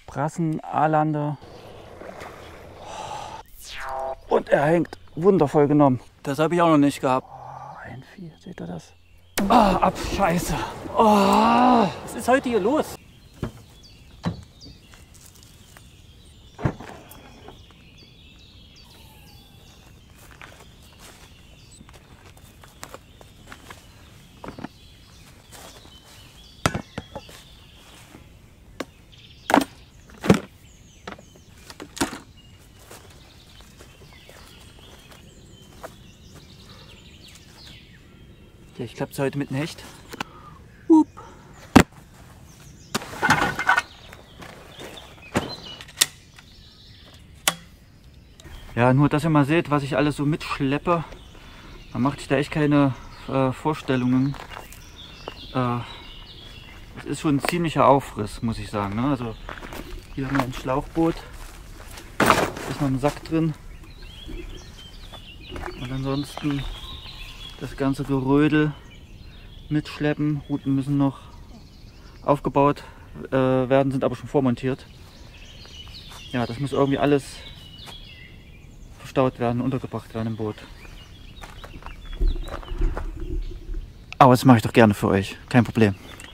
Brassen, Aalander. Und er hängt. Wundervoll genommen. Das habe ich auch noch nicht gehabt. Oh, ein Vieh, seht ihr das? Ah, ab, Scheiße. Oh, was ist heute hier los? Vielleicht klappt es heute mit einem Hecht. Hup. Ja, nur dass ihr mal seht, was ich alles so mitschleppe. Man macht sich da echt keine Vorstellungen. Das ist schon ein ziemlicher Aufriss, muss ich sagen. Ne? Also hier haben wir ein Schlauchboot. Da ist noch ein Sack drin. Und ansonsten das ganze Gerödel mitschleppen. Routen müssen noch aufgebaut werden, sind aber schon vormontiert. Ja, das muss irgendwie alles verstaut werden, untergebracht werden im Boot. Aber das mache ich doch gerne für euch, kein Problem.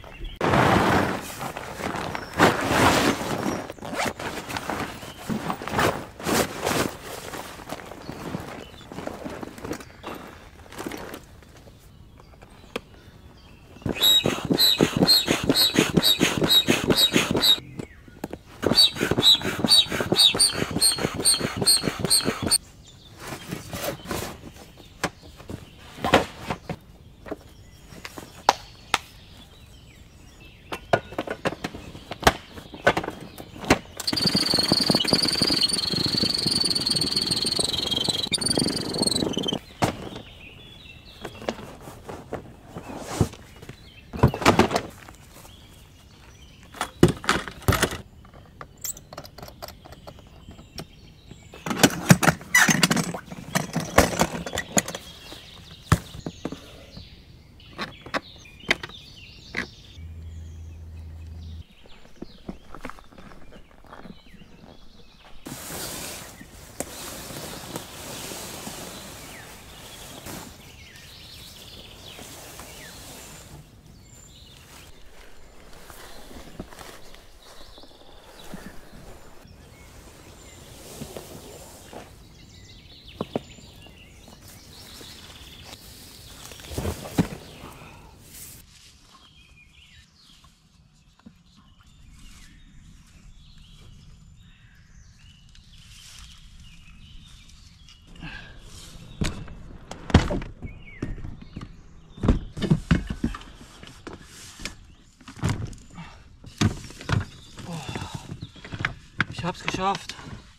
Ich hab's geschafft.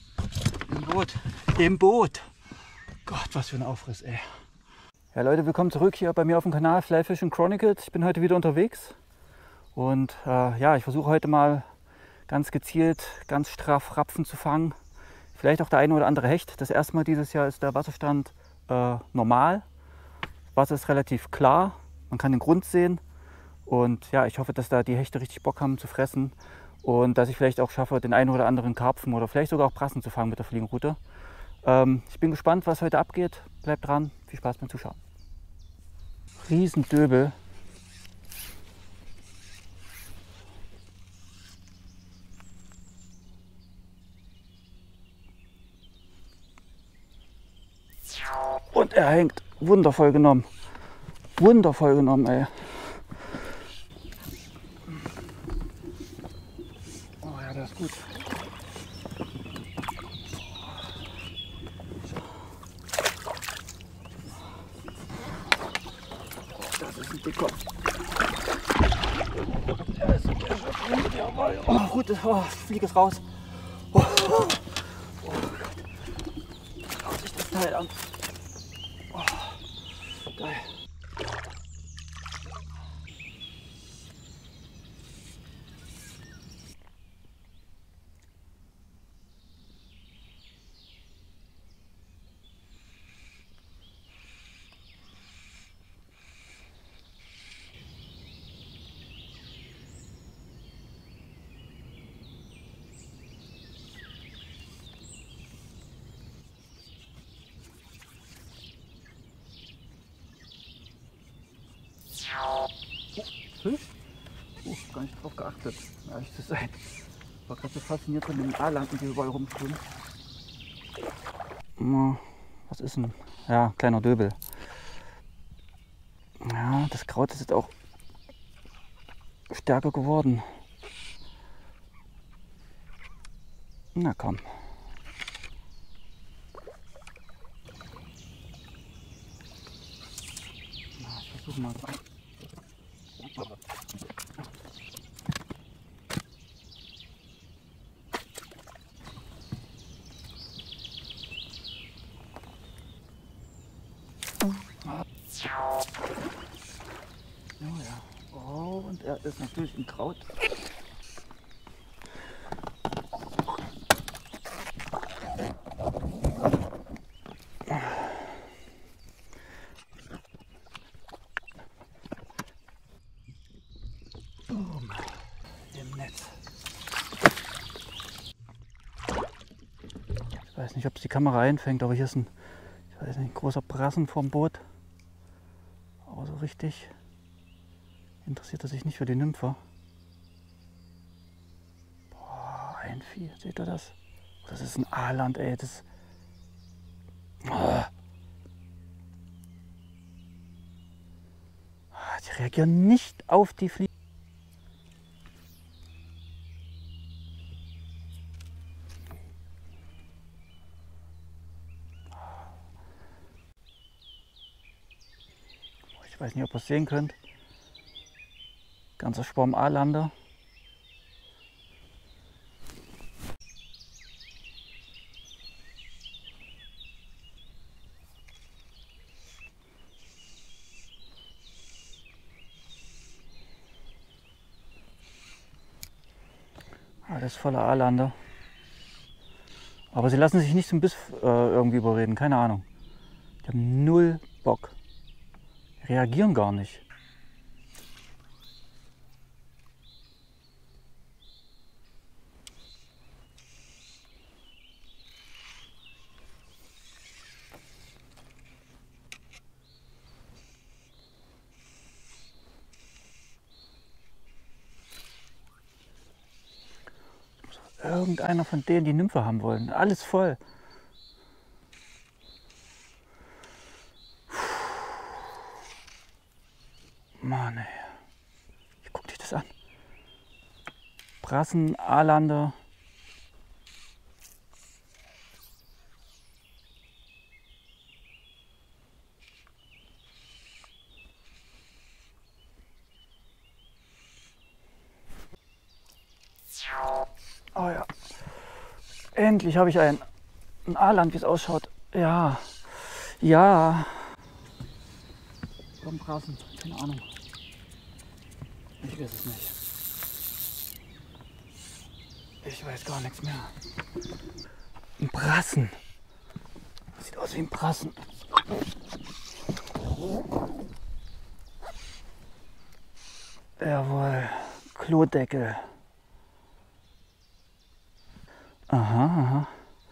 Im Boot. Gott, was für ein Aufriss, ey. Ja Leute, willkommen zurück hier bei mir auf dem Kanal Fly Fishing Chronicles. Ich bin heute wieder unterwegs und ja, ich versuche heute mal ganz gezielt, ganz straff Rapfen zu fangen. Vielleicht auch der eine oder andere Hecht. Das erste Mal dieses Jahr ist der Wasserstand normal. Das Wasser ist relativ klar, man kann den Grund sehen und ja, ich hoffe, dass da die Hechte richtig Bock haben zu fressen. Und dass ich vielleicht auch schaffe, den einen oder anderen Karpfen oder vielleicht sogar auch Brassen zu fangen mit der Fliegenroute. Ich bin gespannt, was heute abgeht. Bleibt dran, viel Spaß beim Zuschauen. Riesendöbel. Und er hängt. Wundervoll genommen. Wundervoll genommen, ey. Das ist gut. Das ist ein Dicker. Der ist jawohl. Oh, gut, oh, fliege es raus. Oh, oh Gott. Schaut sich das Teil an. Oh, geil. beachtet, um ehrlich zu sein. Ich war gerade so fasziniert von den Aalanden, die überall rumschwimmen. Was ist denn? Ja, kleiner Döbel. Ja, das Kraut ist jetzt auch stärker geworden. Na komm. Na, ich versuche mal. Ja, ja. Oh, und er ist natürlich im Kraut. Im Netz. Ich weiß nicht, ob es die Kamera einfängt, aber hier ist ein, ich weiß nicht, ein großer Brassen vorm Boot. Aber so richtig interessiert er sich nicht für die Nymphe. Boah, ein Vieh, seht ihr das? Das ist ein Aaland, ey. Das. Oh. Die reagieren nicht auf die Fliegen. Ich weiß nicht, ob ihr es sehen könnt. Ganzer Schwarm Aalander. Alles voller Aalander. Aber sie lassen sich nicht zum Biss irgendwie überreden, keine Ahnung. Die haben null Bock. Die reagieren gar nicht. Irgendeiner von denen die Nymphe haben wollen. Alles voll. Mann, ey. Guck dich das an. Brassen, Aalander. Oh ja. Endlich habe ich ein Aaland, wie es ausschaut. Ja. Ja. Warum Brassen? Keine Ahnung. Ich weiß es nicht. Ich weiß gar nichts mehr. Ein Brassen. Sieht aus wie ein Brassen. Jawohl. Klodeckel. Aha, aha.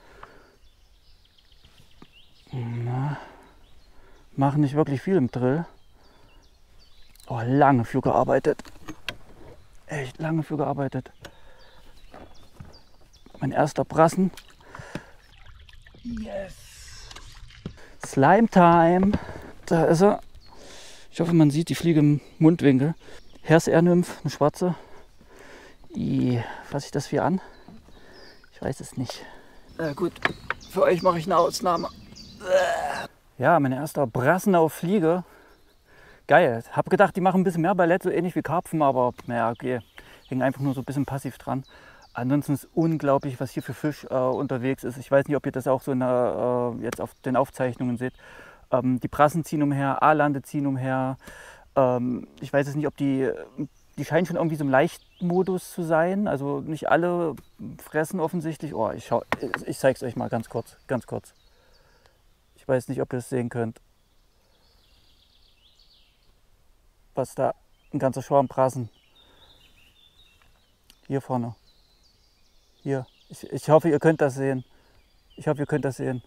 Na, machen nicht wirklich viel im Drill. Oh, lange für gearbeitet. Echt lange für gearbeitet. Mein erster Brassen. Yes. Slime Time. Da ist er. Ich hoffe, man sieht die Fliege im Mundwinkel. Herz-Nymph, eine schwarze. Fasse ich das Vieh an? Ich weiß es nicht. Gut, für euch mache ich eine Ausnahme. Ja, mein erster Brassen auf Fliege. Geil. Hab gedacht, die machen ein bisschen mehr Ballett, so ähnlich wie Karpfen, aber naja, okay. Hängen einfach nur so ein bisschen passiv dran. Ansonsten ist unglaublich, was hier für Fisch unterwegs ist. Ich weiß nicht, ob ihr das auch so jetzt auf den Aufzeichnungen seht. Die Brassen ziehen umher, Aalande ziehen umher. Ich weiß jetzt nicht, ob die scheinen schon irgendwie so im Leichtmodus zu sein. Also nicht alle fressen offensichtlich. Oh, ich zeige es euch mal ganz kurz, ganz kurz. Ich weiß nicht, ob ihr es sehen könnt. Was da, ein ganzer Schwarm Brassen. Hier vorne. Hier. Ich hoffe, ihr könnt das sehen. Ich hoffe, ihr könnt das sehen.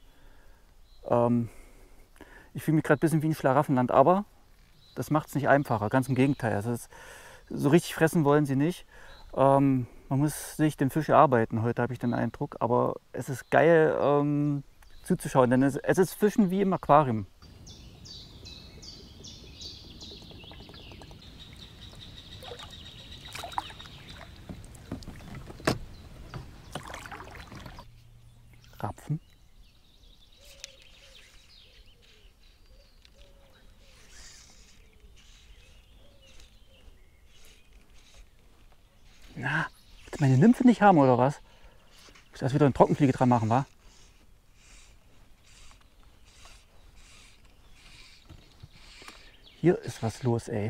Ich fühle mich gerade ein bisschen wie ein Schlaraffenland, aber das macht es nicht einfacher. Ganz im Gegenteil. Also so richtig fressen wollen sie nicht. Man muss sich den Fisch erarbeiten, heute habe ich den Eindruck. Aber es ist geil zuzuschauen, denn es ist Fischen wie im Aquarium. Rapfen. Na, willst du meine Nymphe nicht haben oder was? Muss ich erst wieder eine Trockenfliege dran machen, wa? Hier ist was los, ey.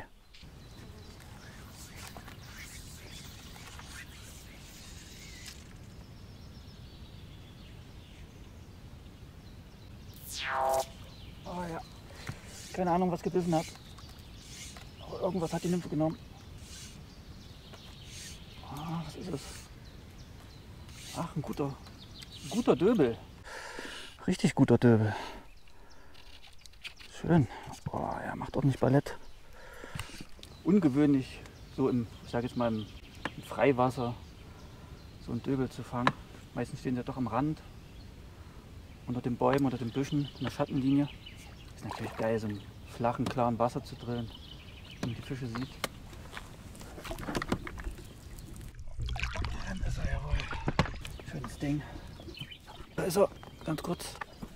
Oh ja. Keine Ahnung, was gebissen hat. Aber irgendwas hat die Nymphe genommen. Ah, was ist es? Ach, ein guter Döbel. Richtig guter Döbel. Schön. Oh, er macht ordentlich Ballett. Ungewöhnlich, so im, ich sage jetzt mal im Freiwasser, so einen Döbel zu fangen. Meistens stehen sie doch am Rand, unter den Bäumen, unter den Büschen, in der Schattenlinie. Ist natürlich geil, so im flachen, klaren Wasser zu drillen, wenn man die Fische sieht. Dann ist er, jawohl. Schönes Ding. Da ist er, ganz kurz.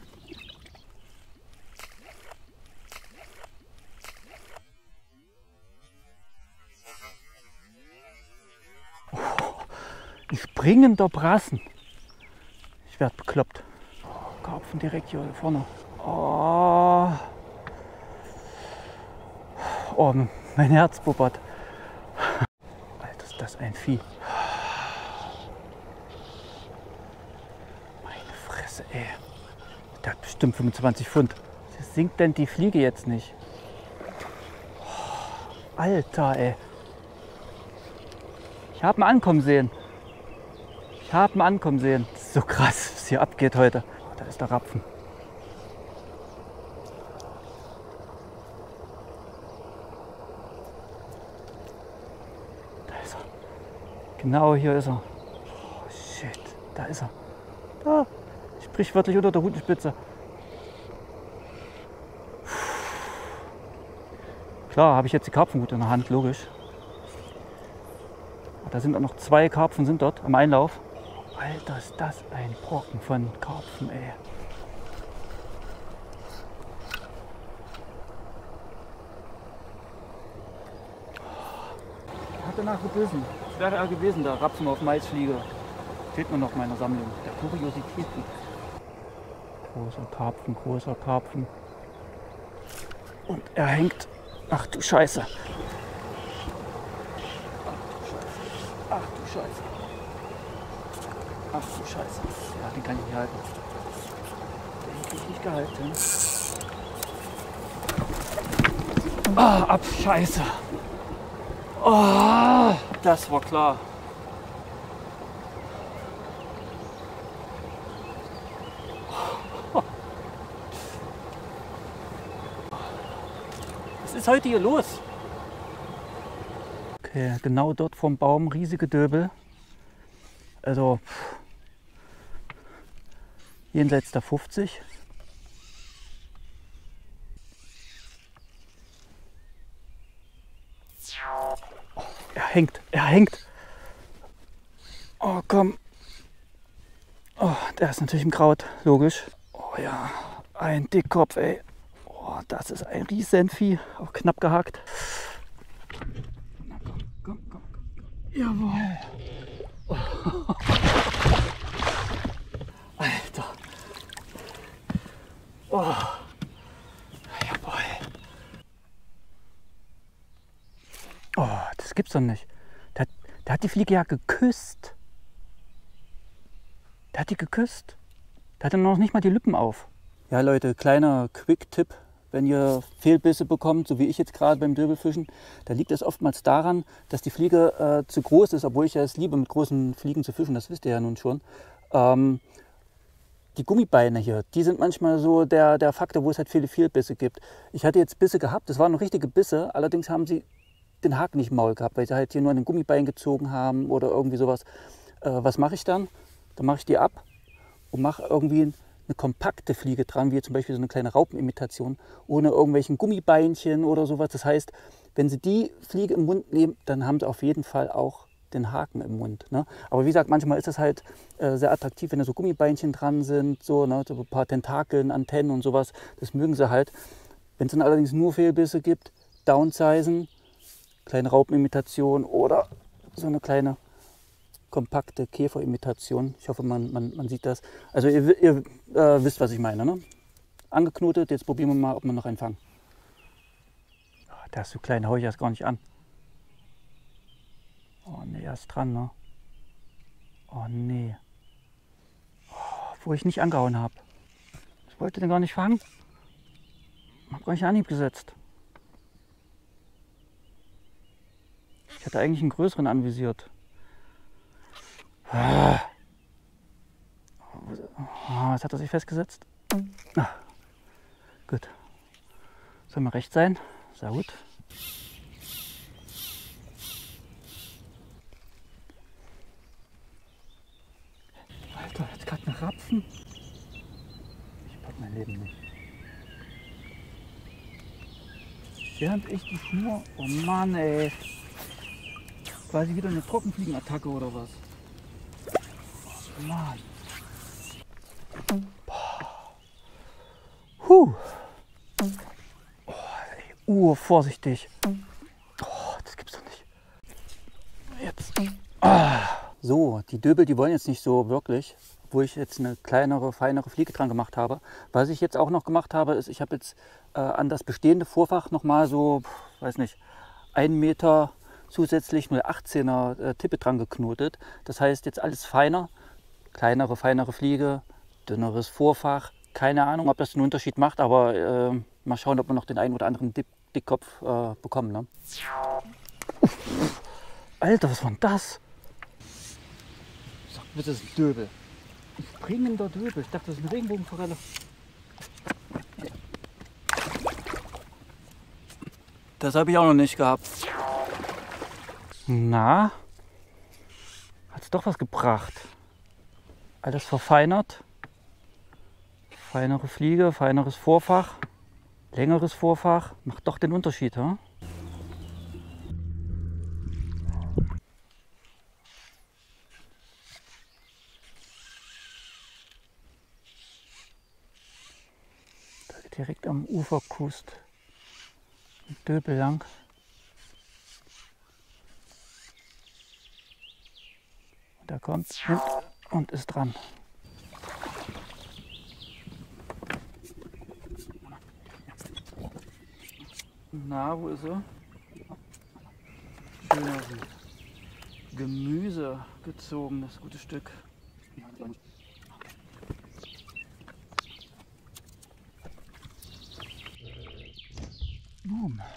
Ein springender Brassen. Ich werde bekloppt. Karpfen direkt hier vorne. Oh, oh, mein Herz bubbert. Alter, ist das ein Vieh. Meine Fresse, ey. Der hat bestimmt 25 Pfund. Was sinkt denn die Fliege jetzt nicht? Alter, ey. Ich habe ihn ankommen sehen. Ich habe ihn ankommen sehen. Das ist so krass, was hier abgeht heute. Oh, da ist der Rapfen. Da ist er. Genau hier ist er. Oh, shit, da ist er. Da, sprichwörtlich unter der Rutenspitze. Klar, habe ich jetzt die Karpfenrute in der Hand, logisch. Da sind auch noch 2 Karpfen sind dort am Einlauf. Alter, ist das ein Brocken von Karpfen, ey. Hat danach gebissen. Das wäre er gewesen, der Rapfen auf Maisfliege. Fehlt mir noch meiner Sammlung. Der Kuriositäten. Großer Karpfen. Und er hängt. Ach du Scheiße. Ach du Scheiße. Ach du Scheiße. Ja, den kann ich nicht halten. Den krieg ich nicht gehalten. Ah, ab Scheiße. Oh, das war klar. Was ist heute hier los? Okay, genau dort vom Baum riesige Döbel. Also jenseits der 50. Oh, er hängt. Oh, komm. Oh, der ist natürlich im Kraut, logisch. Oh ja, ein Dickkopf, ey. Oh, das ist ein Riesenvieh, auch knapp gehackt. Na, komm. Jawohl. Oh. Alter. Oh. Jawohl. Oh, das gibt's doch nicht. Der hat die Fliege ja geküsst. Der hat die geküsst. Der hatte noch nicht mal die Lippen auf. Ja Leute, kleiner Quick-Tipp. Wenn ihr Fehlbisse bekommt, so wie ich jetzt gerade beim Döbelfischen, da liegt es oftmals daran, dass die Fliege zu groß ist, obwohl ich ja es liebe, mit großen Fliegen zu fischen, das wisst ihr ja nun schon. Die Gummibeine hier, die sind manchmal so der Faktor, wo es halt viele Fehlbisse gibt. Ich hatte jetzt Bisse gehabt, das waren noch richtige Bisse, allerdings haben sie den Haken nicht im Maul gehabt, weil sie halt hier nur an den Gummibein gezogen haben oder irgendwie sowas. Was mache ich dann? Dann mache ich die ab und mache irgendwie eine kompakte Fliege dran, wie zum Beispiel so eine kleine Raupenimitation, ohne irgendwelchen Gummibeinchen oder sowas. Das heißt, wenn Sie die Fliege im Mund nehmen, dann haben Sie auf jeden Fall auch den Haken im Mund. Ne? Aber wie gesagt, manchmal ist es halt sehr attraktiv, wenn da so Gummibeinchen dran sind, so, ne? So ein paar Tentakeln, Antennen und sowas. Das mögen Sie halt. Wenn es dann allerdings nur Fehlbisse gibt, downsizen, kleine Raupenimitation oder so eine kleine kompakte Käferimitation. Ich hoffe, man sieht das. Also ihr wisst, was ich meine. Ne? Angeknotet, jetzt probieren wir mal, ob wir noch einen fangen. Oh, der ist so klein, hau ich erst gar nicht an. Oh nee, er ist dran, ne? Oh nee. Oh, wo ich nicht angehauen habe. Ich wollte den gar nicht fangen. Ich habe gar nicht Anhieb gesetzt. Ich hatte eigentlich einen größeren anvisiert. Jetzt hat er sich festgesetzt. Gut. Soll mal recht sein. Sehr gut. Alter, jetzt gerade ein Rapfen. Ich pack mein Leben nicht. Während ich die Schnur. Oh Mann, ey. Quasi wieder eine Trockenfliegenattacke oder was? Oh Mann. Oh, vorsichtig. Oh, das gibt's doch nicht. Jetzt. So, die Döbel, die wollen jetzt nicht so wirklich, wo ich jetzt eine kleinere, feinere Fliege dran gemacht habe. Was ich jetzt auch noch gemacht habe, ist, ich habe jetzt an das bestehende Vorfach nochmal so, weiß nicht, 1 Meter zusätzlich 0,18er Tippe dran geknotet. Das heißt jetzt alles feiner, kleinere, feinere Fliege, dünneres Vorfach. Keine Ahnung, ob das einen Unterschied macht, aber mal schauen, ob wir noch den einen oder anderen Dickkopf bekommen. Ne? Alter, was war denn das? Sag bitte, das ist ein Döbel. Ein springender Döbel. Ich dachte, das ist eine Regenbogenforelle. Das habe ich auch noch nicht gehabt. Na, hat es doch was gebracht. Alles verfeinert. Feinere Fliege, feineres Vorfach, längeres Vorfach. Macht doch den Unterschied, hm? Direkt am Ufer kust ein Döbel lang. Und er kommt, nimmt und ist dran. Na, wo ist er? Schöner Gemüse gezogen, das gute Stück. Boom.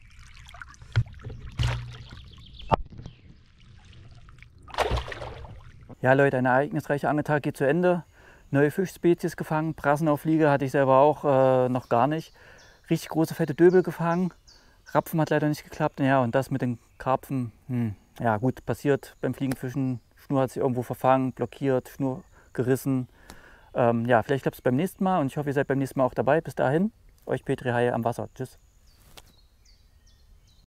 Ja Leute, ein ereignisreicher Angeltag geht zu Ende. Neue Fischspezies gefangen, Brassenaufliege hatte ich selber auch noch gar nicht. Richtig große fette Döbel gefangen. Rapfen hat leider nicht geklappt. Ja, und das mit den Karpfen, ja gut, passiert beim Fliegenfischen. Schnur hat sich irgendwo verfangen, blockiert, Schnur gerissen. Ja, vielleicht klappt es beim nächsten Mal und ich hoffe, ihr seid beim nächsten Mal auch dabei. Bis dahin, euch Petri Haie am Wasser. Tschüss.